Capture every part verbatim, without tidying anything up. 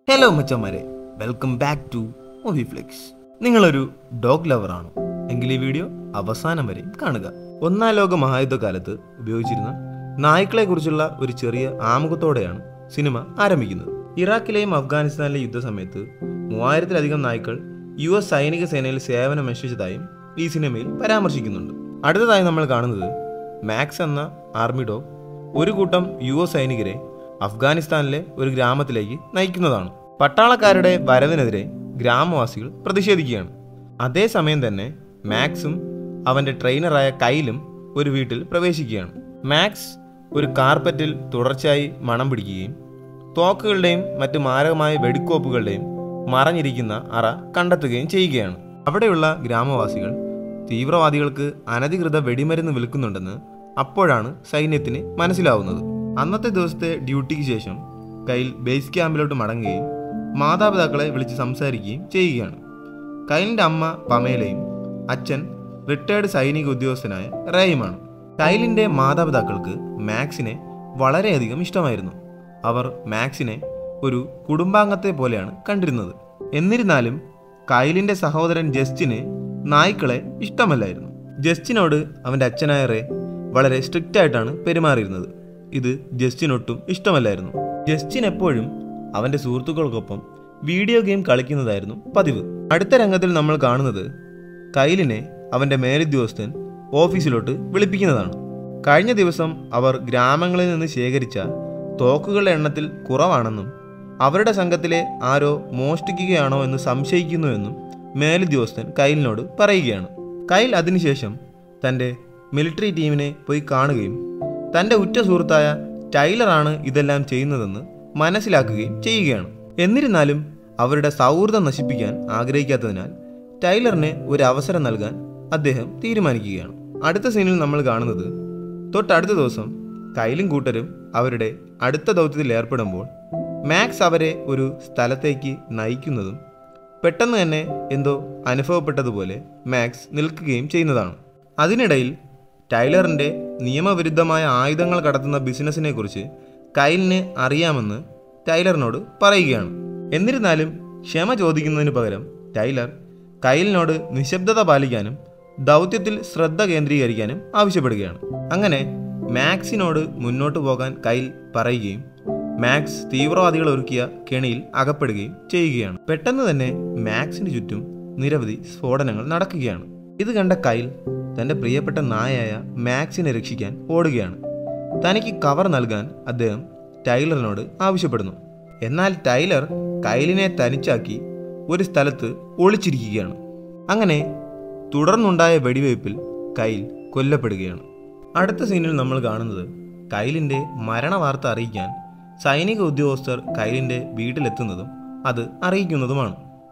Hello മച്ചന്മാരെ, welcome back to Movie Flicks. നിങ്ങളൊരു dog lover ആണോ എങ്കിൽ ഈ വീഡിയോ അവസാനം വരെ കാണുക. ഒന്നാം ലോക മഹായുദ്ധകാലത്ത് ഉപയോഗിച്ചിരുന്ന നായ്ക്കളെ കുറിച്ചുള്ള ഒരു ചെറിയ ആമുഖത്തോടെയാണ് സിനിമ ആരംഭിക്കുന്നത്. ഇറാഖിലെയും അഫ്ഗാനിസ്ഥാനിലെ യുദ്ധസമയത്ത് മൂവായിരത്തിലധികം നായ്ക്കൾ യു എസ് സൈനിക സേനയിൽ സേവനമനുഷ്ഠിച്ചതായും ഈ സിനിമയിൽ പരാമർശിക്കുന്നുണ്ട്. അടുത്തതായി നമ്മൾ കാണുന്നത് മാക്സ് എന്ന ആർമി ഡോഗ് ഒരു കൂട്ടം യു എസ് സൈനികരെ അഫ്ഗാനിസ്ഥാനിലെ ഒരു ഗ്രാമത്തിലേക്ക് നയിക്കുന്നതാണ്. പട്ടാളക്കാരുടെ വരവിനെതിരെ ഗ്രാമവാസികൾ പ്രതിഷേധിക്കുകയാണ്. അതേസമയം തന്നെ മാക്സും അവൻ്റെ ട്രെയിനറായ കൈലും ഒരു വീട്ടിൽ പ്രവേശിക്കുകയാണ്. മാക്സ് ഒരു കാർപ്പറ്റിൽ തുടർച്ചയായി മണം പിടിക്കുകയും തോക്കുകളുടെയും മറ്റ് മാരകമായ വെടിക്കോപ്പുകളുടെയും മറഞ്ഞിരിക്കുന്ന അറ കണ്ടെത്തുകയും ചെയ്യുകയാണ്. അവിടെയുള്ള ഗ്രാമവാസികൾ തീവ്രവാദികൾക്ക് അനധികൃത വെടിമരുന്ന് വിൽക്കുന്നുണ്ടെന്ന് അപ്പോഴാണ് സൈന്യത്തിന് മനസ്സിലാവുന്നത്. അന്നത്തെ ദിവസത്തെ ഡ്യൂട്ടിക്ക് ശേഷം കൈൽ ബേസ് ക്യാമ്പിലോട്ട് മടങ്ങുകയും മാതാപിതാക്കളെ വിളിച്ച് സംസാരിക്കുകയും ചെയ്യുകയാണ്. കൈലിൻ്റെ അമ്മ പമേലയും അച്ഛൻ റിട്ടയർഡ് സൈനിക ഉദ്യോഗസ്ഥനായ റേയുമാണ്. കൈലിൻ്റെ മാതാപിതാക്കൾക്ക് മാക്സിനെ വളരെയധികം ഇഷ്ടമായിരുന്നു. അവർ മാക്സിനെ ഒരു കുടുംബാംഗത്തെ പോലെയാണ് കണ്ടിരുന്നത്. എന്നിരുന്നാലും കൈലിൻ്റെ സഹോദരൻ ജസ്റ്റിന് നായ്ക്കളെ ഇഷ്ടമല്ലായിരുന്നു. ജസ്റ്റിനോട് അവൻ്റെ അച്ഛനായ റേ വളരെ സ്ട്രിക്റ്റ് ആയിട്ടാണ് പെരുമാറിയിരുന്നത്. ഇത് ജസ്റ്റിനൊട്ടും ഇഷ്ടമല്ലായിരുന്നു. ജസ്റ്റിൻ എപ്പോഴും അവൻ്റെ സുഹൃത്തുക്കൾക്കൊപ്പം വീഡിയോ ഗെയിം കളിക്കുന്നതായിരുന്നു പതിവ്. അടുത്ത രംഗത്തിൽ നമ്മൾ കാണുന്നത് കൈലിനെ അവൻ്റെ മേലുദ്യോഗസ്ഥൻ ഓഫീസിലോട്ട് വിളിപ്പിക്കുന്നതാണ്. കഴിഞ്ഞ ദിവസം അവർ ഗ്രാമങ്ങളിൽ നിന്ന് ശേഖരിച്ച തോക്കുകളുടെ എണ്ണത്തിൽ കുറവാണെന്നും അവരുടെ സംഘത്തിലെ ആരോ മോഷ്ടിക്കുകയാണോ എന്ന് സംശയിക്കുന്നുവെന്നും മേലുദ്യോഗസ്ഥൻ കൈലിനോട് പറയുകയാണ്. കൈൽ അതിനുശേഷം തൻ്റെ മിലിറ്ററി ടീമിനെ പോയി കാണുകയും തൻ്റെ ഉറ്റ സുഹൃത്തായ ടൈലറാണ് ഇതെല്ലാം ചെയ്യുന്നതെന്ന് മനസ്സിലാക്കുകയും ചെയ്യുകയാണ്. എന്നിരുന്നാലും അവരുടെ സൗഹൃദം നശിപ്പിക്കാൻ ആഗ്രഹിക്കാത്തതിനാൽ ടൈലറിന് ഒരു അവസരം നൽകാൻ അദ്ദേഹം തീരുമാനിക്കുകയാണ്. അടുത്ത സീനിൽ നമ്മൾ കാണുന്നത് തൊട്ടടുത്ത ദിവസം കൈലും കൂട്ടരും അവരുടെ അടുത്ത ദൗത്യത്തിൽ ഏർപ്പെടുമ്പോൾ മാക്സ് അവരെ ഒരു സ്ഥലത്തേക്ക് നയിക്കുന്നതും പെട്ടെന്ന് തന്നെ എന്തോ അനുഭവപ്പെട്ടതുപോലെ മാക്സ് നിൽക്കുകയും ചെയ്യുന്നതാണ്. അതിനിടയിൽ ടൈലറിൻ്റെ നിയമവിരുദ്ധമായ ആയുധങ്ങൾ കടത്തുന്ന ബിസിനസ്സിനെ കുറിച്ച് കൈലിന് അറിയാമെന്ന് ടൈലറിനോട് പറയുകയാണ്. എന്നിരുന്നാലും ക്ഷമ ചോദിക്കുന്നതിന് പകരം ടൈലർ കൈലിനോട് നിശബ്ദത പാലിക്കാനും ദൗത്യത്തിൽ ശ്രദ്ധ കേന്ദ്രീകരിക്കാനും ആവശ്യപ്പെടുകയാണ്. അങ്ങനെ മാക്സിനോട് മുന്നോട്ട് പോകാൻ കൈൽ പറയുകയും മാക്സ് തീവ്രവാദികൾ ഒരുക്കിയ കെണിയിൽ അകപ്പെടുകയും ചെയ്യുകയാണ്. പെട്ടെന്ന് തന്നെ മാക്സിന് ചുറ്റും നിരവധി സ്ഫോടനങ്ങൾ നടക്കുകയാണ്. ഇത് കണ്ട കൈൽ തൻ്റെ പ്രിയപ്പെട്ട നായയായ മാക്സിനെ രക്ഷിക്കാൻ ഓടുകയാണ്. തനിക്ക് കവർ നൽകാൻ അദ്ദേഹം ടൈലറിനോട് ആവശ്യപ്പെടുന്നു. എന്നാൽ ടൈലർ കൈലിനെ തനിച്ചാക്കി ഒരു സ്ഥലത്ത് ഒളിച്ചിരിക്കുകയാണ്. അങ്ങനെ തുടർന്നുണ്ടായ വെടിവയ്പിൽ കൈൽ കൊല്ലപ്പെടുകയാണ്. അടുത്ത സീനിൽ നമ്മൾ കാണുന്നത് കൈലിൻ്റെ മരണവാർത്ത അറിയിക്കാൻ സൈനിക ഉദ്യോഗസ്ഥർ കൈലിൻ്റെ വീട്ടിലെത്തുന്നതും അത് അറിയിക്കുന്നതുമാണ്.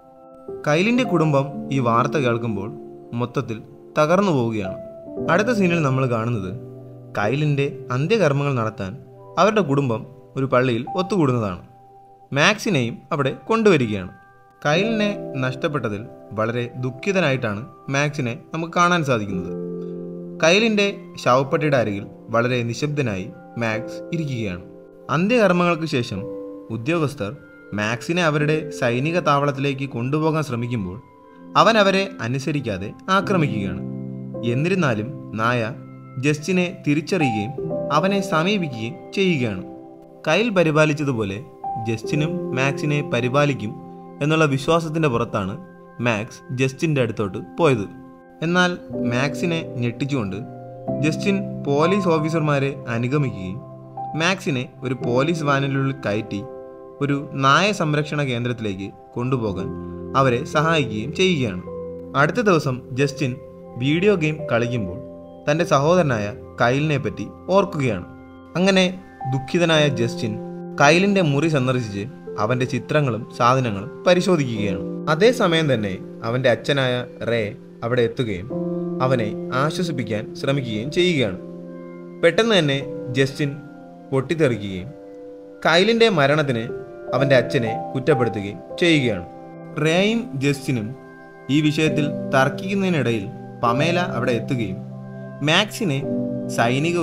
കൈലിൻ്റെ കുടുംബം ഈ വാർത്ത കേൾക്കുമ്പോൾ മൊത്തത്തിൽ തകർന്നു പോവുകയാണ്. അടുത്ത സീനിൽ നമ്മൾ കാണുന്നത് കൈലിൻ്റെ അന്ത്യകർമ്മങ്ങൾ നടത്താൻ അവരുടെ കുടുംബം ഒരു പള്ളിയിൽ ഒത്തുകൂടുന്നതാണ്. മാക്സിനെയും അവിടെ കൊണ്ടുവരികയാണ്. കൈലിനെ നഷ്ടപ്പെട്ടതിൽ വളരെ ദുഃഖിതനായിട്ടാണ് മാക്സിനെ നമുക്ക് കാണാൻ സാധിക്കുന്നത്. കൈലിൻ്റെ ശവപ്പെട്ടിയുടെ അരികിൽ വളരെ നിശബ്ദനായി മാക്സ് ഇരിക്കുകയാണ്. അന്ത്യകർമ്മങ്ങൾക്ക് ശേഷം ഉദ്യോഗസ്ഥർ മാക്സിനെ അവരുടെ സൈനിക താവളത്തിലേക്ക് കൊണ്ടുപോകാൻ ശ്രമിക്കുമ്പോൾ അവൻ അവരെ അനുസരിക്കാതെ ആക്രമിക്കുകയാണ്. എന്നിരുന്നാലും നായ ജസ്റ്റിനെ തിരിച്ചറിയുകയും അവനെ സമീപിക്കുകയും ചെയ്യുകയാണ്. കൈൽ പരിപാലിച്ചതുപോലെ ജസ്റ്റിനും മാക്സിനെ പരിപാലിക്കും എന്നുള്ള വിശ്വാസത്തിൻ്റെ പുറത്താണ് മാക്സ് ജസ്റ്റിൻ്റെ അടുത്തോട്ട് പോയത്. എന്നാൽ മാക്സിനെ ഞെട്ടിച്ചുകൊണ്ട് ജസ്റ്റിൻ പോലീസ് ഓഫീസർമാരെ അനുഗമിക്കുകയും മാക്സിനെ ഒരു പോലീസ് വാനിനുള്ളിൽ കയറ്റി ഒരു നായ സംരക്ഷണ കേന്ദ്രത്തിലേക്ക് കൊണ്ടുപോകാൻ അവരെ സഹായിക്കുകയും ചെയ്യുകയാണ്. അടുത്ത ദിവസം ജസ്റ്റിൻ വീഡിയോ ഗെയിം കളിക്കുമ്പോൾ തൻ്റെ സഹോദരനായ കൈലിനെ പറ്റി ഓർക്കുകയാണ്. അങ്ങനെ ദുഃഖിതനായ ജസ്റ്റിൻ കൈലിൻ്റെ മുറി സന്ദർശിച്ച് അവൻ്റെ ചിത്രങ്ങളും സാധനങ്ങളും പരിശോധിക്കുകയാണ്. അതേസമയം തന്നെ അവൻ്റെ അച്ഛനായ റേ അവിടെ എത്തുകയും അവനെ ആശ്വസിപ്പിക്കാൻ ശ്രമിക്കുകയും ചെയ്യുകയാണ്. പെട്ടെന്ന് തന്നെ ജസ്റ്റിൻ പൊട്ടിത്തെറിക്കുകയും കൈലിൻ്റെ മരണത്തിന് അവൻ്റെ അച്ഛനെ കുറ്റപ്പെടുത്തുകയും ചെയ്യുകയാണ്. റേയും ജസ്റ്റിനും ഈ വിഷയത്തിൽ തർക്കിക്കുന്നതിനിടയിൽ പമേല അവിടെ എത്തുകയും മാക്സിനെ സൈനിക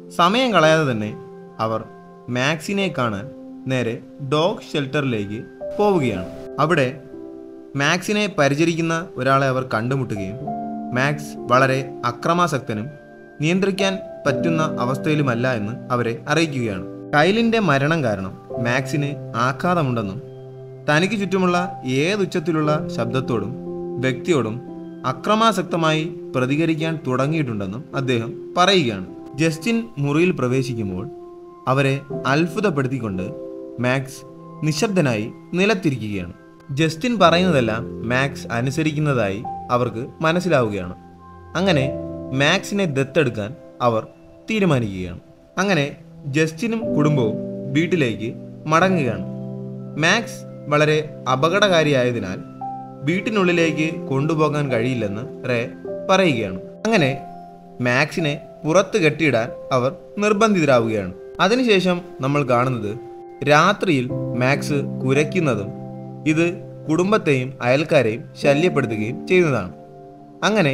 സമയം കളയാതെ തന്നെ അവർ മാക്സിനെ കാണാൻ നേരെ ഡോഗ് ഷെൽട്ടറിലേക്ക് പോവുകയാണ്. അവിടെ മാക്സിനെ പരിചരിക്കുന്ന ഒരാളെ അവർ കണ്ടുമുട്ടുകയും മാക്സ് വളരെ അക്രമാസക്തനും നിയന്ത്രിക്കാൻ പറ്റുന്ന അവസ്ഥയിലുമല്ല എന്ന് അവരെ അറിയിക്കുകയാണ്. കൈലിൻ്റെ മരണം കാരണം മാക്സിന് ആഘാതമുണ്ടെന്നും തനിക്ക് ചുറ്റുമുള്ള ഏതുച്ചത്തിലുള്ള ശബ്ദത്തോടും വ്യക്തിയോടും അക്രമാസക്തമായി പ്രതികരിക്കാൻ തുടങ്ങിയിട്ടുണ്ടെന്നും അദ്ദേഹം പറയുകയാണ്. ജസ്റ്റിൻ മുറിയിൽ പ്രവേശിക്കുമ്പോൾ അവരെ അത്ഭുതപ്പെടുത്തിക്കൊണ്ട് മാക്സ് നിശബ്ദനായി നിലത്തിരിക്കുകയാണ്. ജസ്റ്റിൻ പറയുന്നതെല്ലാം മാക്സ് അനുസരിക്കുന്നതായി അവർക്ക് മനസ്സിലാവുകയാണ്. അങ്ങനെ മാക്സിനെ ദത്തെടുക്കാൻ അവർ തീരുമാനിക്കുകയാണ്. അങ്ങനെ ജസ്റ്റിനും കുടുംബവും വീട്ടിലേക്ക് മടങ്ങുകയാണ്. മാക്സ് വളരെ അപകടകാരിയായതിനാൽ വീട്ടിനുള്ളിലേക്ക് കൊണ്ടുപോകാൻ കഴിയില്ലെന്ന് റേ പറയുകയാണ്. അങ്ങനെ മാക്സിനെ പുറത്ത് കെട്ടിയിടാൻ അവർ നിർബന്ധിതരാവുകയാണ്. അതിനുശേഷം നമ്മൾ കാണുന്നത് രാത്രിയിൽ മാക്സ് കുരയ്ക്കുന്നതും ഇത് കുടുംബത്തെയും അയൽക്കാരെയും ശല്യപ്പെടുത്തുകയും ചെയ്യുന്നതാണ്. അങ്ങനെ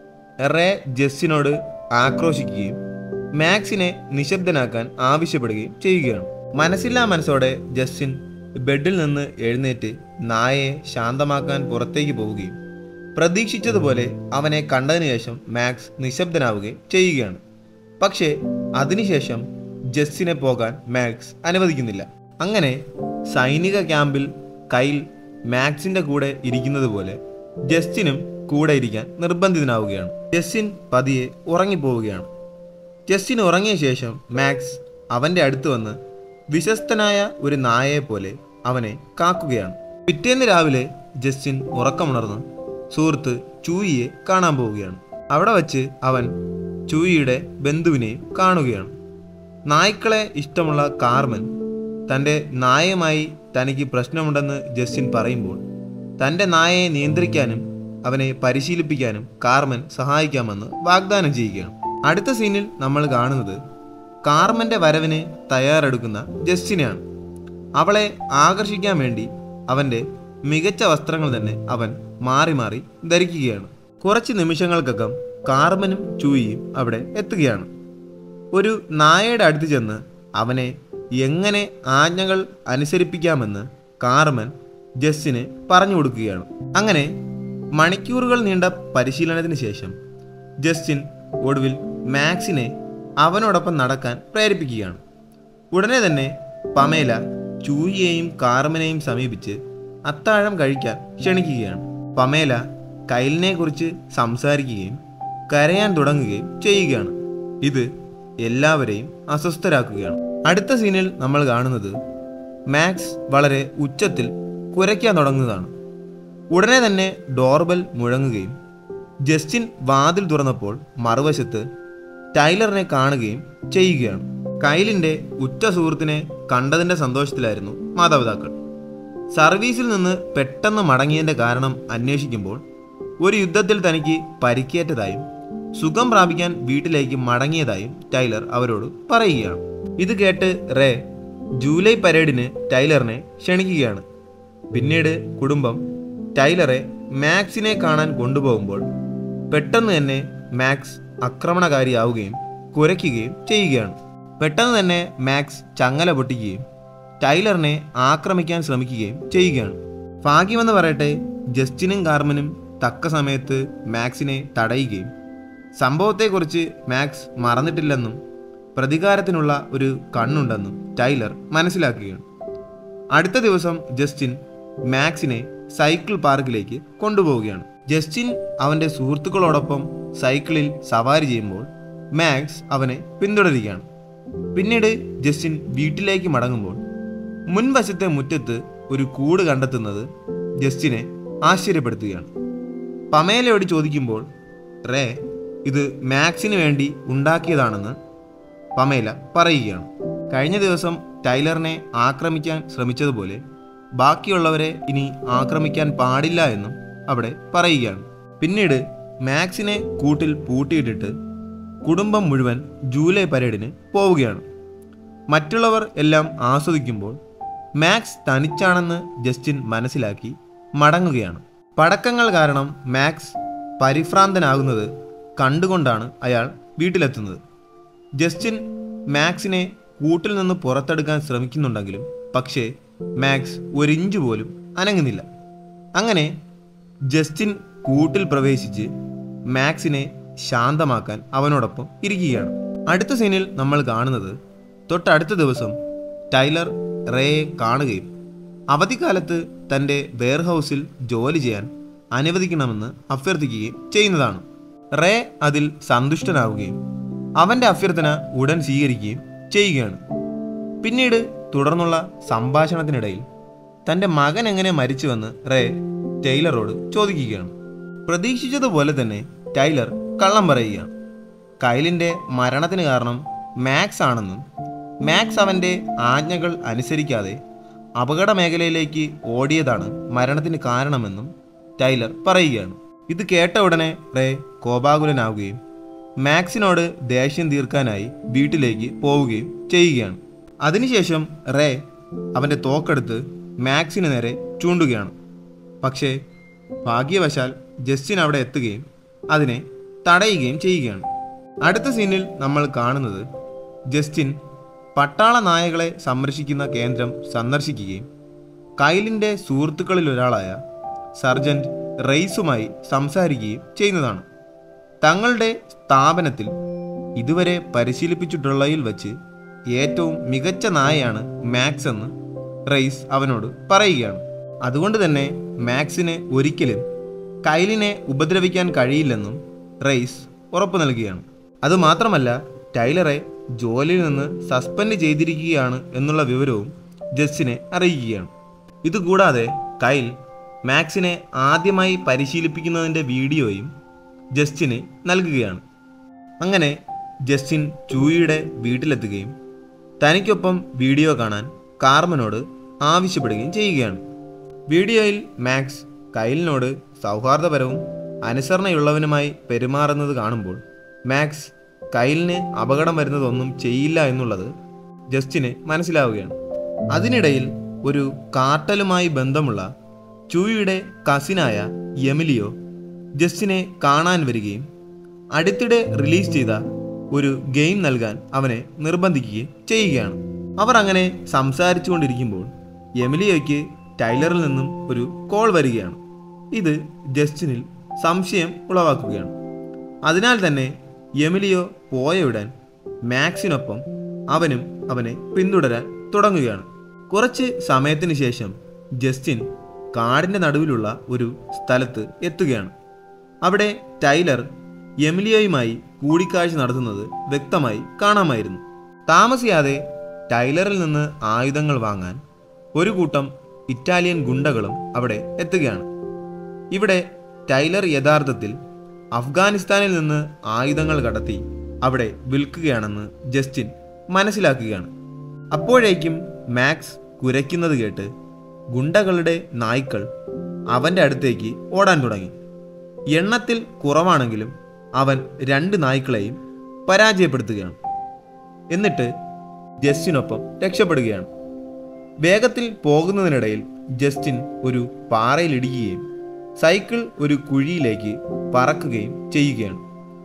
റേ ജസ്റ്റിനോട് ആക്രോശിക്കുകയും മാക്സിനെ നിശബ്ദനാക്കാൻ ആവശ്യപ്പെടുകയും ചെയ്യുകയാണ്. മനസ്സില്ലാ മനസ്സോടെ ജസ്റ്റിൻ ബെഡിൽ നിന്ന് എഴുന്നേറ്റ് നായയെ ശാന്തമാക്കാൻ പുറത്തേക്ക് പോവുകയും പ്രതീക്ഷിച്ചതുപോലെ അവനെ കണ്ടതിനു ശേഷം മാക്സ് നിശബ്ദനാവുകയും ചെയ്യുകയാണ്. പക്ഷേ അതിനുശേഷം ജസ്റ്റിനെ പോകാൻ മാക്സ് അനുവദിക്കുന്നില്ല. അങ്ങനെ സൈനിക ക്യാമ്പിൽ കൈൽ മാക്സിന്റെ കൂടെ ഇരിക്കുന്നത് പോലെ ജസ്റ്റിനും കൂടെ ഇരിക്കാൻ നിർബന്ധിതനാവുകയാണ്. ജസ്റ്റിൻ പതിയെ ഉറങ്ങിപ്പോവുകയാണ്. ജസ്റ്റിൻ ഉറങ്ങിയ ശേഷം മാക്സ് അവൻ്റെ അടുത്ത് വന്ന് വിശ്വസ്തനായ ഒരു നായയെ പോലെ അവനെ കാക്കുകയാണ്. പിറ്റേന്ന് രാവിലെ ജസ്റ്റിൻ ഉറക്കമുണർന്ന് സുഹൃത്ത് ചൂയിയെ കാണാൻ പോവുകയാണ്. അവിടെ വച്ച് അവൻ ചൂയിയുടെ ബന്ധുവിനെയും കാണുകയാണ്. നായ്ക്കളെ ഇഷ്ടമുള്ള കാർമൻ തൻ്റെ നായയുമായി തനിക്ക് പ്രശ്നമുണ്ടെന്ന് ജസ്റ്റിൻ പറയുമ്പോൾ തൻ്റെ നായയെ നിയന്ത്രിക്കാനും അവനെ പരിശീലിപ്പിക്കാനും കാർമൻ സഹായിക്കാമെന്ന് വാഗ്ദാനം ചെയ്യുകയാണ്. അടുത്ത സീനിൽ നമ്മൾ കാണുന്നത് കാർമൻ്റെ വരവിന് തയ്യാറെടുക്കുന്ന ജസ്റ്റിനെയാണ്. അവളെ ആകർഷിക്കാൻ വേണ്ടി അവൻ്റെ മികച്ച വസ്ത്രങ്ങൾ തന്നെ അവൻ മാറി മാറി ധരിക്കുകയാണ്. കുറച്ച് നിമിഷങ്ങൾക്കകം കാർമനും ചൂയിയും അവിടെ എത്തുകയാണ്. ഒരു നായയുടെ അടുത്ത് ചെന്ന് അവനെ എങ്ങനെ ആജ്ഞകൾ അനുസരിപ്പിക്കാമെന്ന് കാർമൻ ജസ്റ്റിന് പറഞ്ഞു കൊടുക്കുകയാണ്. അങ്ങനെ മണിക്കൂറുകൾ നീണ്ട പരിശീലനത്തിന് ശേഷം ജസ്റ്റിൻ ഒടുവിൽ മാക്സിനെ അവനോടൊപ്പം നടക്കാൻ പ്രേരിപ്പിക്കുകയാണ്. ഉടനെ തന്നെ പമേല ചൂയിയെയും കാർമനെയും സമീപിച്ച് അത്താഴം കഴിക്കാൻ ക്ഷണിക്കുകയാണ്. പമേല കൈലിനെ കുറിച്ച് സംസാരിക്കുകയും കരയാൻ തുടങ്ങുകയും ചെയ്യുകയാണ്. ഇത് എല്ലാവരെയും അസ്വസ്ഥരാക്കുകയാണ്. അടുത്ത സീനിൽ നമ്മൾ കാണുന്നത് മാക്സ് വളരെ ഉച്ചത്തിൽ കുരയ്ക്കാൻ തുടങ്ങുന്നതാണ്. ഉടനെ തന്നെ ഡോർബെൽ മുഴങ്ങുകയും ജസ്റ്റിൻ വാതിൽ തുറന്നപ്പോൾ മറുവശത്ത് ടൈലറിനെ കാണുകയും ചെയ്യുകയാണ്. കൈലിൻ്റെ ഉറ്റ സുഹൃത്തിനെ കണ്ടതിൻ്റെ സന്തോഷത്തിലായിരുന്നു മാതാപിതാക്കൾ. സർവീസിൽ നിന്ന് പെട്ടെന്ന് മടങ്ങിയതിൻ്റെ കാരണം അന്വേഷിക്കുമ്പോൾ ഒരു യുദ്ധത്തിൽ തനിക്ക് പരിക്കേറ്റതായും സുഖം പ്രാപിക്കാൻ വീട്ടിലേക്ക് മടങ്ങിയതായും ടൈലർ അവരോട് പറയുകയാണ്. ഇത് കേട്ട് റേ ജൂലൈ പരേഡിന് ടൈലറിനെ ക്ഷണിക്കുകയാണ്. പിന്നീട് കുടുംബം ടൈലറെ മാക്സിനെ കാണാൻ കൊണ്ടുപോകുമ്പോൾ പെട്ടെന്ന് തന്നെ മാക്സ് ആക്രമണകാരിയാവുകയും കുരയ്ക്കുകയും ചെയ്യുകയാണ്. പെട്ടെന്ന് തന്നെ മാക്സ് ചങ്ങല പൊട്ടിക്കുകയും ടൈലറിനെ ആക്രമിക്കാൻ ശ്രമിക്കുകയും ചെയ്യുകയാണ്. ഭാഗ്യമെന്ന് പറയട്ടെ, ജസ്റ്റിനും കാർമനും തക്ക സമയത്ത് മാക്സിനെ തടയുകയും സംഭവത്തെക്കുറിച്ച് മാക്സ് മറന്നിട്ടില്ലെന്നും പ്രതികാരത്തിനുള്ള ഒരു കണ്ണുണ്ടെന്നും ടൈലർ മനസ്സിലാക്കുകയാണ്. അടുത്ത ദിവസം ജസ്റ്റിൻ മാക്സിനെ സൈക്കിൾ പാർക്കിലേക്ക് കൊണ്ടുപോവുകയാണ്. ജസ്റ്റിൻ അവൻ്റെ സുഹൃത്തുക്കളോടൊപ്പം സൈക്കിളിൽ സവാരി ചെയ്യുമ്പോൾ മാക്സ് അവനെ പിന്തുടരുകയാണ്. പിന്നീട് ജസ്റ്റിൻ വീട്ടിലേക്ക് മടങ്ങുമ്പോൾ മുൻവശത്തെ മുറ്റത്ത് ഒരു കൂട് കണ്ടെത്തുന്നത് ജസ്റ്റിനെ ആശ്ചര്യപ്പെടുത്തുകയാണ്. പമേലയോട് ചോദിക്കുമ്പോൾ റേ ഇത് മാക്സിന് വേണ്ടി ഉണ്ടാക്കിയതാണെന്ന് പമേല പറയുകയാണ്. കഴിഞ്ഞ ദിവസം ടൈലറിനെ ആക്രമിക്കാൻ ശ്രമിച്ചതുപോലെ ബാക്കിയുള്ളവരെ ഇനി ആക്രമിക്കാൻ പാടില്ല എന്നും അവിടെ പറയുകയാണ്. പിന്നീട് മാക്സിനെ കൂട്ടിൽ പൂട്ടിയിട്ടിട്ട് കുടുംബം മുഴുവൻ ജൂലൈ പരേഡിന് പോവുകയാണ്. മറ്റുള്ളവർ എല്ലാം ആസ്വദിക്കുമ്പോൾ മാക്സ് തനിച്ചാണെന്ന് ജസ്റ്റിൻ മനസ്സിലാക്കി മടങ്ങുകയാണ്. പടക്കങ്ങൾ കാരണം മാക്സ് പരിഭ്രാന്തനാകുന്നത് കണ്ടുകൊണ്ടാണ് അയാൾ വീട്ടിലെത്തുന്നത്. ജസ്റ്റിൻ മാക്സിനെ കൂട്ടിൽ നിന്ന് പുറത്തെടുക്കാൻ ശ്രമിക്കുന്നുണ്ടെങ്കിലും പക്ഷേ മാക്സ് ഒരിഞ്ച് പോലും അനങ്ങുന്നില്ല. അങ്ങനെ ജസ്റ്റിൻ കൂട്ടിൽ പ്രവേശിച്ച് മാക്സിനെ ശാന്തമാക്കാൻ അവനോടൊപ്പം ഇരിക്കുകയാണ്. അടുത്ത സീനിൽ നമ്മൾ കാണുന്നത് തൊട്ടടുത്ത ദിവസം ടൈലർ റേയെ കാണുകയും അവധിക്കാലത്ത് തൻ്റെ വെയർഹൗസിൽ ജോലി ചെയ്യാൻ അനുവദിക്കണമെന്ന് അഭ്യർത്ഥിക്കുകയും ചെയ്യുന്നതാണ്. റേ അതിൽ സന്തുഷ്ടനാവുകയും അവൻ്റെ അഭ്യർത്ഥന ഉടൻ സ്വീകരിക്കുകയും ചെയ്യുകയാണ്. പിന്നീട് തുടർന്നുള്ള സംഭാഷണത്തിനിടയിൽ തൻ്റെ മകൻ എങ്ങനെ മരിച്ചുവെന്ന് റേ ടൈലറോട് ചോദിക്കുകയാണ്. പ്രതീക്ഷിച്ചതുപോലെ തന്നെ ടൈലർ കള്ളം പറയുകയാണ്. കൈലിൻ്റെ മരണത്തിന് കാരണം മാക്സ് ആണെന്നും മാക്സ് അവൻ്റെ ആജ്ഞകൾ അനുസരിക്കാതെ അപകട മേഖലയിലേക്ക് ഓടിയതാണ് മരണത്തിന് കാരണമെന്നും ടൈലർ പറയുകയാണ്. ഇത് കേട്ട ഉടനെ റേ കോപാകുലനാവുകയും മാക്സിനോട് ദേഷ്യം തീർക്കാനായി വീട്ടിലേക്ക് പോവുകയും ചെയ്യുകയാണ്. അതിനുശേഷം റേ അവൻ്റെ തോക്കെടുത്ത് മാക്സിന് നേരെ ചൂണ്ടുകയാണ്. പക്ഷേ ഭാഗ്യവശാൽ ജസ്റ്റിൻ അവിടെ എത്തുകയും അതിനെ തടയുകയും ചെയ്യുകയാണ്. അടുത്ത സീനിൽ നമ്മൾ കാണുന്നത് ജസ്റ്റിൻ പട്ടാള നായകളെ സംരക്ഷിക്കുന്ന കേന്ദ്രം സന്ദർശിക്കുകയും കൈലിൻ്റെ സുഹൃത്തുക്കളിൽ ഒരാളായ സർജന്റ് റെയ്സുമായി സംസാരിക്കുകയും ചെയ്യുന്നതാണ്. തങ്ങളുടെ സ്ഥാപനത്തിൽ ഇതുവരെ പരിശീലിപ്പിച്ചിട്ടുള്ളതിൽ വച്ച് ഏറ്റവും മികച്ച നായയാണ് മാക്സ് എന്ന് റെയ്സ് അവനോട് പറയുകയാണ്. അതുകൊണ്ട് തന്നെ മാക്സിന് ഒരിക്കലും കൈലിനെ ഉപദ്രവിക്കാൻ കഴിയില്ലെന്നും റെയ്സ് ഉറപ്പു നൽകുകയാണ്. അതുമാത്രമല്ല ടൈലറെ ജോലിയിൽ നിന്ന് സസ്പെൻഡ് ചെയ്തിരിക്കുകയാണ് എന്നുള്ള വിവരവും ജസ്റ്റിനെ അറിയിക്കുകയാണ്. ഇതുകൂടാതെ കൈൽ മാക്സിനെ ആദ്യമായി പരിശീലിപ്പിക്കുന്നതിൻ്റെ വീഡിയോയും ജസ്റ്റിന് നൽകുകയാണ്. അങ്ങനെ ജസ്റ്റിൻ ചൂയിയുടെ വീട്ടിലെത്തുകയും തനിക്കൊപ്പം വീഡിയോ കാണാൻ കാർമനോട് ആവശ്യപ്പെടുകയും ചെയ്യുകയാണ്. വീഡിയോയിൽ മാക്സ് കൈലിനോട് സൗഹാർദ്ദപരവും അനുസരണയുള്ളവനുമായി പെരുമാറുന്നത് കാണുമ്പോൾ മാക്സ് കൈലിന് അപകടം വരുന്നതൊന്നും ചെയ്യില്ല എന്നുള്ളത് ജസ്റ്റിന് മനസ്സിലാവുകയാണ്. അതിനിടയിൽ ഒരു കാർട്ടലുമായി ബന്ധമുള്ള ചൂയിയുടെ കസിനായ എമിലിയോ ജസ്റ്റിനെ കാണാൻ വരികയും അടുത്തിടെ റിലീസ് ചെയ്ത ഒരു ഗെയിം നൽകാൻ അവനെ നിർബന്ധിക്കുകയും ചെയ്യുകയാണ്. അവർ അങ്ങനെ സംസാരിച്ചു കൊണ്ടിരിക്കുമ്പോൾ എമിലിയോയ്ക്ക് ടൈലറിൽ നിന്നും ഒരു കോൾ വരികയാണ്. ഇത് ജസ്റ്റിനിൽ സംശയം ഉളവാക്കുകയാണ്. അതിനാൽ തന്നെ എമിലിയോ പോയയുടൻ മാക്സിനൊപ്പം അവനും അവനെ പിന്തുടരാൻ തുടങ്ങുകയാണ്. കുറച്ച് സമയത്തിന് ശേഷം ജസ്റ്റിൻ കാടിൻ്റെ നടുവിലുള്ള ഒരു സ്ഥലത്ത് എത്തുകയാണ്. അവിടെ ടൈലർ എമിലിയോയുമായി കൂടിക്കാഴ്ച നടത്തുന്നത് വ്യക്തമായി കാണാമായിരുന്നു. താമസിയാതെ ടൈലറിൽ നിന്ന് ആയുധങ്ങൾ വാങ്ങാൻ ഒരു കൂട്ടം ഇറ്റാലിയൻ ഗുണ്ടകളും അവിടെ എത്തുകയാണ്. ഇവിടെ ടൈലർ യഥാർത്ഥത്തിൽ അഫ്ഗാനിസ്ഥാനിൽ നിന്ന് ആയുധങ്ങൾ കടത്തി അവിടെ വിൽക്കുകയാണെന്ന് ജസ്റ്റിൻ മനസ്സിലാക്കുകയാണ്. അപ്പോഴേക്കും മാക്സ് കുരയ്ക്കുന്നത് കേട്ട് ഗുണ്ടകളുടെ നായ്ക്കൾ അവൻ്റെ അടുത്തേക്ക് ഓടാൻ തുടങ്ങി. എണ്ണത്തിൽ കുറവാണെങ്കിലും അവൻ രണ്ട് നായ്ക്കളെയും പരാജയപ്പെടുത്തുകയാണ്. എന്നിട്ട് ജസ്റ്റിനൊപ്പം രക്ഷപ്പെടുകയാണ്. വേഗത്തിൽ പോകുന്നതിനിടയിൽ ജസ്റ്റിൻ ഒരു പാറയിലിടിക്കുകയും സൈക്കിൾ ഒരു കുഴിയിലേക്ക് പറക്കുകയും ചെയ്യുകയാണ്.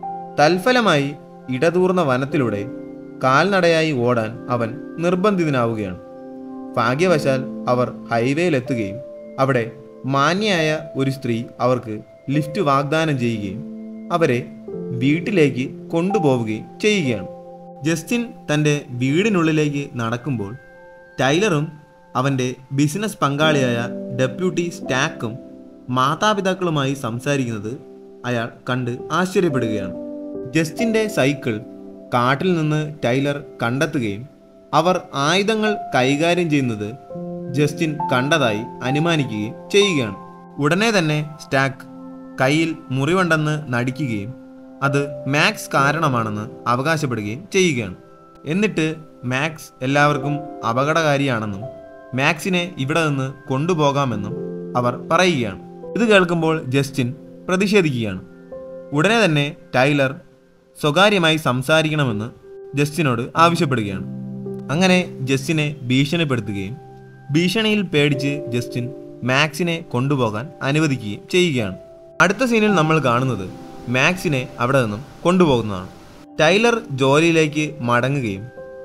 തൽഫലമായി ഇടതൂർന്ന വനത്തിലൂടെ കാൽനടയായി ഓടാൻ അവൻ നിർബന്ധിതനാവുകയാണ്. ഭാഗ്യവശാൽ അവർ ഹൈവേയിലെത്തുകയും അവിടെ മാന്യയായ ഒരു സ്ത്രീ അവർക്ക് ലിഫ്റ്റ് വാഗ്ദാനം ചെയ്യുകയും അവരെ വീട്ടിലേക്ക് കൊണ്ടുപോവുകയും ചെയ്യുകയാണ്. ജസ്റ്റിൻ തൻ്റെ വീടിനുള്ളിലേക്ക് നടക്കുമ്പോൾ ടൈലറും അവൻ്റെ ബിസിനസ് പങ്കാളിയായ ഡെപ്യൂട്ടി സ്റ്റാക്കും മാതാപിതാക്കളുമായി സംസാരിക്കുന്നത് അയാൾ കണ്ട് ആശ്ചര്യപ്പെടുകയാണ്. ജസ്റ്റിൻ്റെ സൈക്കിൾ കാട്ടിൽ നിന്ന് ടൈലർ കണ്ടെത്തുകയും അവർ ആയുധങ്ങൾ കൈകാര്യം ചെയ്യുന്നത് ജസ്റ്റിൻ കണ്ടതായി അനുമാനിക്കുകയും ചെയ്യുകയാണ്. ഉടനെ തന്നെ സ്റ്റാക്ക് കയ്യിൽ മുറിവുണ്ടെന്ന് നടിക്കുകയും അത് മാക്സ് കാരണമാണെന്ന് അവകാശപ്പെടുകയും ചെയ്യുകയാണ്. എന്നിട്ട് മാക്സ് എല്ലാവർക്കും അപകടകാരിയാണെന്നും മാക്സിനെ ഇവിടെ നിന്ന് കൊണ്ടുപോകാമെന്നും അവർ പറയുകയാണ്. ഇത് കേൾക്കുമ്പോൾ ജസ്റ്റിൻ പ്രതിഷേധിക്കുകയാണ്. ഉടനെ തന്നെ ടൈലർ സ്വകാര്യമായി സംസാരിക്കണമെന്ന് ജസ്റ്റിനോട് ആവശ്യപ്പെടുകയാണ്. അങ്ങനെ ജസ്റ്റിനെ ഭീഷണിപ്പെടുത്തുകയും ഭീഷണിയിൽ പേടിച്ച് ജസ്റ്റിൻ മാക്സിനെ കൊണ്ടുപോകാൻ അനുവദിക്കുകയും ചെയ്യുകയാണ്. അടുത്ത സീനിൽ നമ്മൾ കാണുന്നത് മാക്സിനെ അവിടെ നിന്നും കൊണ്ടുപോകുന്നതാണ്. ടൈലർ ജോലിയിലേക്ക് മടങ്ങുകയും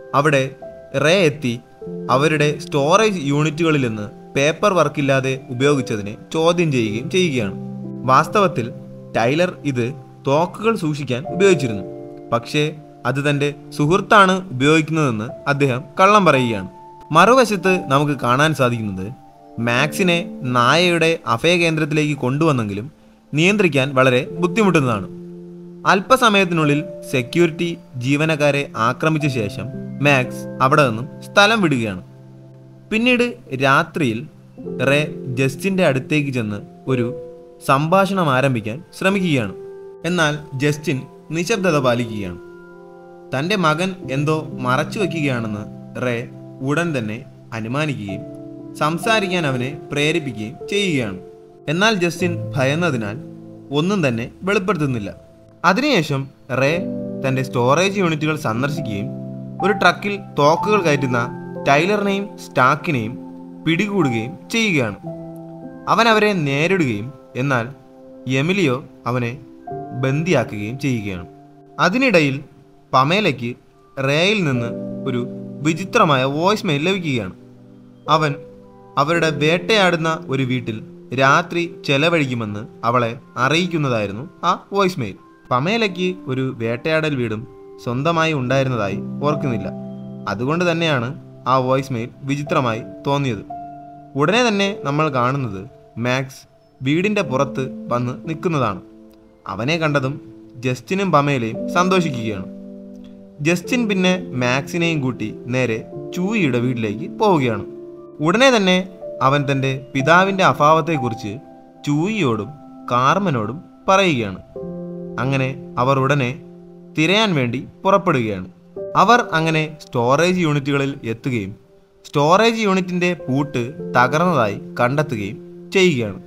അവിടെ റേ എത്തി അവരുടെ സ്റ്റോറേജ് യൂണിറ്റുകളിൽ നിന്ന് പേപ്പർ വർക്കില്ലാതെ ഉപയോഗിച്ചതിനെ ചോദ്യം ചെയ്യുകയും ചെയ്യുകയാണ്. വാസ്തവത്തിൽ ടൈലർ ഇത് തോക്കുകൾ സൂക്ഷിക്കാൻ ഉപയോഗിച്ചിരുന്നു. പക്ഷേ അത് തൻ്റെ സുഹൃത്താണ് ഉപയോഗിക്കുന്നതെന്ന് അദ്ദേഹം കള്ളം പറയുകയാണ്. മറുവശത്ത് നമുക്ക് കാണാൻ സാധിക്കുന്നത് മാക്സിനെ നായയുടെ അഭയകേന്ദ്രത്തിലേക്ക് കൊണ്ടുവന്നെങ്കിലും നിയന്ത്രിക്കാൻ വളരെ ബുദ്ധിമുട്ടുന്നതാണ്. അല്പസമയത്തിനുള്ളിൽ സെക്യൂരിറ്റി ജീവനക്കാരെ ആക്രമിച്ച ശേഷം മാക്സ് അവിടെ നിന്നും സ്ഥലം വിടുകയാണ്. പിന്നീട് രാത്രിയിൽ റേ ജസ്റ്റിൻ്റെ അടുത്തേക്ക് ചെന്ന് ഒരു സംഭാഷണം ആരംഭിക്കാൻ ശ്രമിക്കുകയാണ്. എന്നാൽ ജസ്റ്റിൻ നിശബ്ദത പാലിക്കുകയാണ്. തൻ്റെ മകൻ എന്തോ മറച്ചു വയ്ക്കുകയാണെന്ന് റേ ഉടൻ തന്നെ അനുമാനിക്കുകയും സംസാരിക്കാൻ അവനെ പ്രേരിപ്പിക്കുകയും ചെയ്യുകയാണ്. എന്നാൽ ജസ്റ്റിൻ ഭയന്നതിനാൽ ഒന്നും തന്നെ വെളിപ്പെടുത്തുന്നില്ല. അതിനുശേഷം റേ തൻ്റെ സ്റ്റോറേജ് യൂണിറ്റുകൾ സന്ദർശിക്കുകയും ഒരു ട്രക്കിൽ തോക്കുകൾ കയറ്റുന്ന ടൈലറിനെയും സ്റ്റാക്കിനെയും പിടികൂടുകയും ചെയ്യുകയാണ്. അവൻ അവരെ നേരിടുകയും എന്നാൽ എമിലിയോ അവനെ ബന്ദിയാക്കുകയും ചെയ്യുകയാണ്. അതിനിടയിൽ പമേലയ്ക്ക് റേയിൽ നിന്ന് ഒരു വിചിത്രമായ വോയിസ് മെയിൽ ലഭിക്കുകയാണ്. അവൻ അവരുടെ വേട്ടയാടുന്ന ഒരു വീട്ടിൽ രാത്രി ചെലവഴിക്കുമെന്ന് അവളെ അറിയിക്കുന്നതായിരുന്നു ആ വോയിസ് മെയിൽ. പമേലയ്ക്ക് ഒരു വേട്ടയാടൽ വീടും സ്വന്തമായി ഉണ്ടായിരുന്നതായി ഓർക്കുന്നില്ല. അതുകൊണ്ട് തന്നെയാണ് ആ വോയിസ് മെയിൽ വിചിത്രമായി തോന്നിയത്. ഉടനെ തന്നെ നമ്മൾ കാണുന്നത് മാക്സ് വീടിൻ്റെ പുറത്ത് വന്ന് നിൽക്കുന്നതാണ്. അവനെ കണ്ടതും ജസ്റ്റിനും പമേലയും സന്തോഷിക്കുകയാണ്. ജസ്റ്റിൻ പിന്നെ മാക്സിനെയും കൂട്ടി നേരെ ചൂയിയുടെ വീട്ടിലേക്ക് പോവുകയാണ്. ഉടനെ തന്നെ അവൻ തൻ്റെ പിതാവിൻ്റെ അഭാവത്തെക്കുറിച്ച് ചൂയിയോടും കാർമനോടും പറയുകയാണ്. അങ്ങനെ അവർ ഉടനെ തിരയാൻ വേണ്ടി പുറപ്പെടുകയാണ്. അവർ അങ്ങനെ സ്റ്റോറേജ് യൂണിറ്റുകളിൽ എത്തുകയും സ്റ്റോറേജ് യൂണിറ്റിൻ്റെ പൂട്ട് തകർന്നതായി കണ്ടെത്തുകയും ചെയ്യുകയാണ്.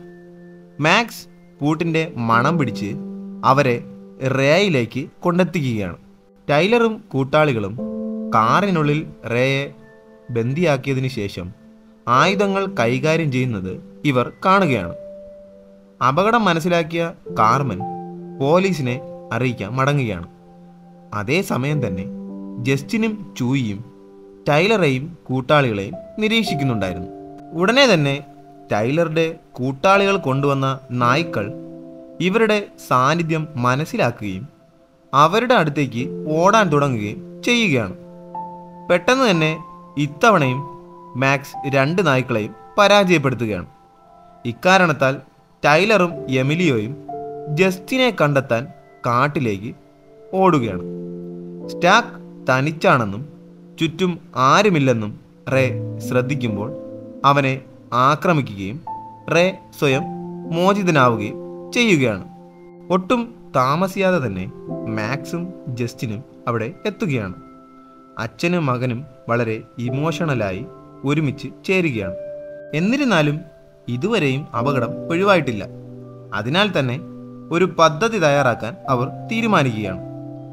മാക്സ് പൂട്ടിൻ്റെ മണം പിടിച്ച് അവരെ റേയിലേക്ക് കൊണ്ടെത്തിക്കുകയാണ്. ടൈലറും കൂട്ടാളികളും കാറിനുള്ളിൽ റേയെ ബന്ദിയാക്കിയതിനു ശേഷം ആയുധങ്ങൾ കൈകാര്യം ചെയ്യുന്നത് ഇവർ കാണുകയാണ്. അപകടം മനസ്സിലാക്കിയ കാർമൻ പോലീസിനെ അറിയിക്കാൻ മടങ്ങുകയാണ്. അതേസമയം തന്നെ ജസ്റ്റിനും ചൂയിയും ടൈലറെയും കൂട്ടാളികളെയും നിരീക്ഷിക്കുന്നുണ്ടായിരുന്നു. ഉടനെ തന്നെ ടൈലറുടെ കൂട്ടാളികൾ കൊണ്ടുവന്ന നായ്ക്കൾ ഇവരുടെ സാന്നിധ്യം മനസ്സിലാക്കുകയും അവരുടെ അടുത്തേക്ക് ഓടാൻ തുടങ്ങുകയും ചെയ്യുകയാണ്. പെട്ടെന്ന് തന്നെ ഇത്തവണയും മാക്സ് രണ്ട് നായ്ക്കളെയും പരാജയപ്പെടുത്തുകയാണ്. ഇക്കാരണത്താൽ ടൈലറും എമിലിയോയും ജസ്റ്റിനെ കണ്ടെത്താൻ കാട്ടിലേക്ക് ഓടുകയാണ്. സ്റ്റാക്ക് തനിച്ചാണെന്നും ചുറ്റും ആരുമില്ലെന്നും റേ ശ്രദ്ധിക്കുമ്പോൾ അവനെ ആക്രമിക്കുകയും റേ സ്വയം മോചിതനാവുകയും ചെയ്യുകയാണ്. ഒട്ടും താമസിയാതെ തന്നെ മാക്സും ജസ്റ്റിനും അവിടെ എത്തുകയാണ്. അച്ഛനും മകനും വളരെ ഇമോഷണലായി ഒരുമിച്ച് ചേരുകയാണ്. എന്നിരുന്നാലും ഇതുവരെയും അപകടം ഒഴിവായിട്ടില്ല. അതിനാൽ തന്നെ ഒരു പദ്ധതി തയ്യാറാക്കാൻ അവർ തീരുമാനിക്കുകയാണ്.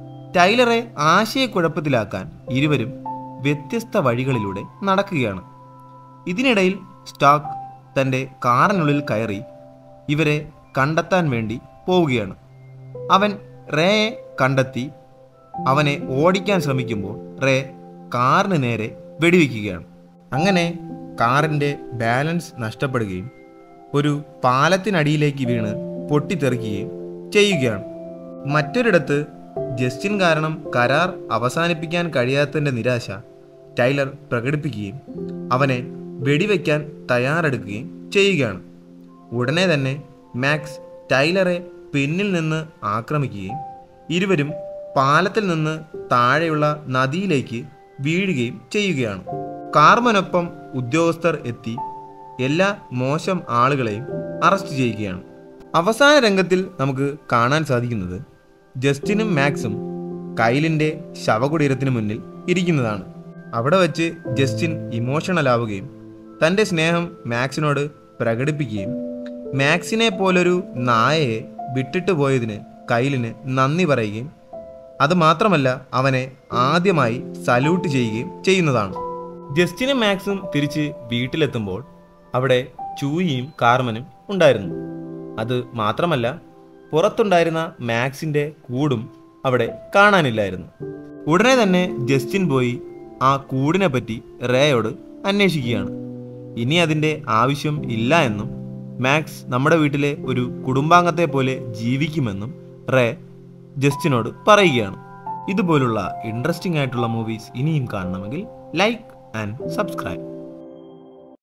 ടൈലറെ ആശയക്കുഴപ്പത്തിലാക്കാൻ ഇരുവരും വ്യത്യസ്ത വഴികളിലൂടെ നടക്കുകയാണ്. ഇതിനിടയിൽ സ്റ്റാക്ക് തൻ്റെ കാറിനുള്ളിൽ കയറി ഇവരെ കണ്ടെത്താൻ വേണ്ടി പോവുകയാണ്. അവൻ റേയെ കണ്ടെത്തി അവനെ ഓടിക്കാൻ ശ്രമിക്കുമ്പോൾ റേ കാറിന് നേരെ വെടിവെക്കുകയാണ്. അങ്ങനെ കാറിൻ്റെ ബാലൻസ് നഷ്ടപ്പെടുകയും ഒരു പാലത്തിനടിയിലേക്ക് വീണ് പൊട്ടിത്തെറിക്കുകയും ചെയ്യുകയാണ്. മറ്റൊരിടത്ത് ജസ്റ്റിൻ കാരണം കരാർ അവസാനിപ്പിക്കാൻ കഴിയാത്തതിൻ്റെ നിരാശ ടൈലർ പ്രകടിപ്പിക്കുകയും അവനെ വെടിവെക്കാൻ തയ്യാറെടുക്കുകയും ചെയ്യുകയാണ്. ഉടനെ തന്നെ മാക്സ് ടൈലറെ പിന്നിൽ നിന്ന് ആക്രമിക്കുകയും ഇരുവരും പാലത്തിൽ നിന്ന് താഴെയുള്ള നദിയിലേക്ക് വീഴുകയും ചെയ്യുകയാണ്. കാർമനൊപ്പം ഉദ്യോഗസ്ഥർ എത്തി എല്ലാ മോശം ആളുകളെയും അറസ്റ്റ് ചെയ്യുകയാണ്. അവസാന രംഗത്തിൽ നമുക്ക് കാണാൻ സാധിക്കുന്നത് ജസ്റ്റിനും മാക്സും കൈലിൻ്റെ ശവകുടീരത്തിന് മുന്നിൽ ഇരിക്കുന്നതാണ്. അവിടെ വച്ച് ജസ്റ്റിൻ ഇമോഷണൽ ആവുകയും തൻ്റെ സ്നേഹം മാക്സിനോട് പ്രകടിപ്പിക്കുകയും മാക്സിനെ പോലൊരു നായയെ വിട്ടിട്ട് പോയതിന് കൈലിന് നന്ദി പറയുകയും അതുമാത്രമല്ല അവനെ ആദ്യമായി സല്യൂട്ട് ചെയ്യുകയും ചെയ്യുന്നതാണ്. ജസ്റ്റിനും മാക്സും തിരിച്ച് വീട്ടിലെത്തുമ്പോൾ അവിടെ ചൂയിയും കാർമനും ഉണ്ടായിരുന്നു. അത് മാത്രമല്ല പുറത്തുണ്ടായിരുന്ന മാക്സിൻ്റെ കൂടും അവിടെ കാണാനില്ലായിരുന്നു. ഉടനെ തന്നെ ജസ്റ്റിൻ പോയി ആ കൂടിനെ പറ്റി റേയോട് അന്വേഷിക്കുകയാണ്. ഇനി അതിൻ്റെ ആവശ്യം ഇല്ല എന്നും മാക്സ് നമ്മുടെ വീട്ടിലെ ഒരു കുടുംബാംഗത്തെ പോലെ ജീവിക്കുമെന്നും റേ ജസ്റ്റിനോട് പറയുകയാണ്. ഇതുപോലുള്ള ഇൻട്രസ്റ്റിംഗ് ആയിട്ടുള്ള മൂവീസ് ഇനിയും കാണണമെങ്കിൽ ലൈക്ക് ആൻഡ് സബ്സ്ക്രൈബ്.